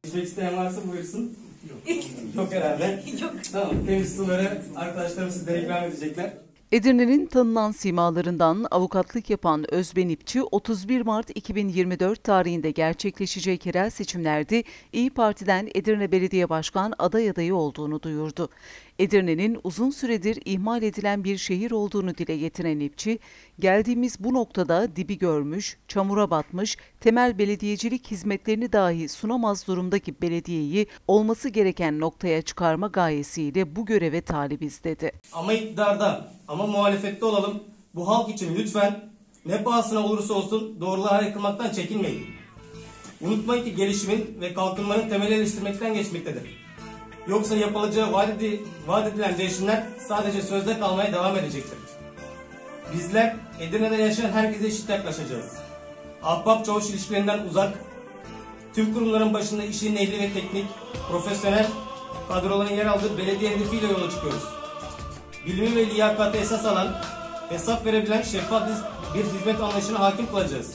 İçmek isteyen varsa buyursun. Yok herhalde. Yok. Tamam, temiz suları arkadaşlarım sizlere ikram edecekler. Edirne'nin tanınan simalarından avukatlık yapan Özben İpçi, 31 Mart 2024 tarihinde gerçekleşecek yerel seçimlerde İYİ Parti'den Edirne Belediye Başkan adayı olduğunu duyurdu. Edirne'nin uzun süredir ihmal edilen bir şehir olduğunu dile getiren İpçi, geldiğimiz bu noktada dibi görmüş, çamura batmış, temel belediyecilik hizmetlerini dahi sunamaz durumdaki belediyeyi olması gereken noktaya çıkarma gayesiyle bu göreve talibiz dedi. Ama iktidarda, ama muhalefette olalım. Bu halk için lütfen ne pahasına olursa olsun doğruları yıkılmaktan çekinmeyin. Unutmayın ki gelişimin ve kalkınmanın temeli eleştirmekten geçmektedir. Yoksa yapılacağı vaat edilen değişimler sadece sözde kalmaya devam edecektir. Bizler Edirne'de yaşayan herkese eşit yaklaşacağız. Ahbap çavuş ilişkilerinden uzak, tüm kurumların başında işin ehli ve teknik, profesyonel kadroların yer aldığı belediye hedefiyle yola çıkıyoruz. Bilimi ve liyakatı esas alan, hesap verebilen şeffaf bir hizmet anlayışına hakim kılacağız.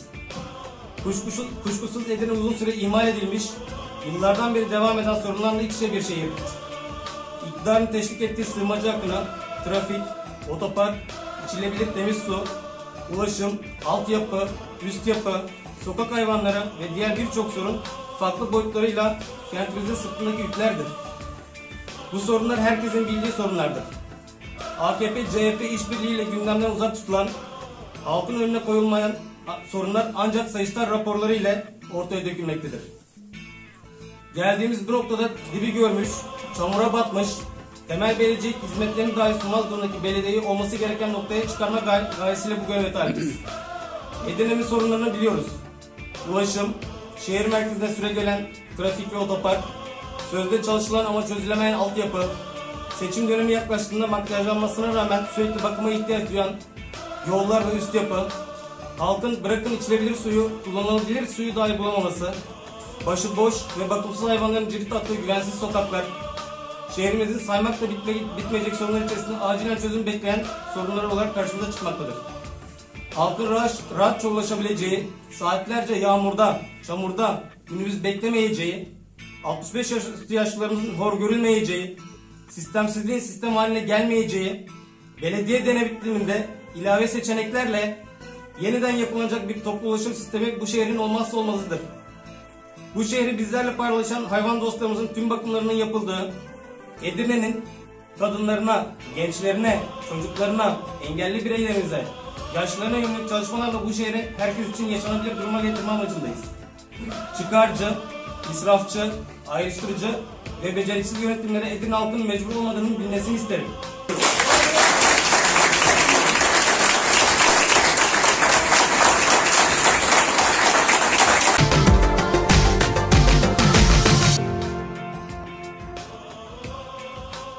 Kuşkusuz Edirne uzun süre ihmal edilmiş, yıllardan beri devam eden sorunlarla iç içe bir şehir. İktidarın teşvik ettiği sığınmacı akını, trafik, otopark, içilebilir temiz su, ulaşım, altyapı, üst yapı, sokak hayvanları ve diğer birçok sorun farklı boyutlarıyla kentimizin sırtındaki yüklerdir. Bu sorunlar herkesin bildiği sorunlardır. AKP-CHP işbirliğiyle gündemden uzak tutulan, halkın önüne koyulmayan sorunlar ancak Sayıştay raporları ile ortaya dökülmektedir. Geldiğimiz bu noktada dibi görmüş, çamura batmış, temel belediyecilik hizmetlerini dahi sunmaz durumdaki belediyeyi olması gereken noktaya çıkarma gayesiyle bu göreve talibiz. Edirne'nin sorunlarını biliyoruz. Ulaşım, şehir merkezine süregelen trafik ve otopark, sözde çalışılan ama çözülemeyen altyapı, seçim dönemi yaklaştığında makyajlanmasına rağmen sürekli bakıma ihtiyaç duyan yollar ve üst yapı, halkın bırakın içilebilir suyu, kullanılabilir suyu dahi bulamaması, başıboş ve bakımsız hayvanların cirit attığı güvensiz sokaklar, şehrimizin saymakla bitmeyecek sorunlar içerisinde acilen çözüm bekleyen sorunlar olarak karşımıza çıkmaktadır. Halkın rahatça ulaşabileceği, saatlerce yağmurda, çamurda günümüz beklemeyeceği, 65 yaş üstü yaşlılarımızın hor görülmeyeceği, sistemsizliğin sistem haline gelmeyeceği, belediye denetiminde ilave seçeneklerle yeniden yapılacak bir toplu ulaşım sistemi bu şehrin olmazsa olmazıdır. Bu şehri bizlerle paylaşan hayvan dostlarımızın tüm bakımlarının yapıldığı, Edirne'nin kadınlarına, gençlerine, çocuklarına, engelli bireylerimize, yaşlılarına yönelik çalışmalarla bu şehri herkes için yaşanabilir duruma getirme amacındayız. Çıkarcı, israfçı, ayrıştırıcı ve beceriksiz yönetimlere Edirne halkının mecbur olmadığını bilmesini isterim.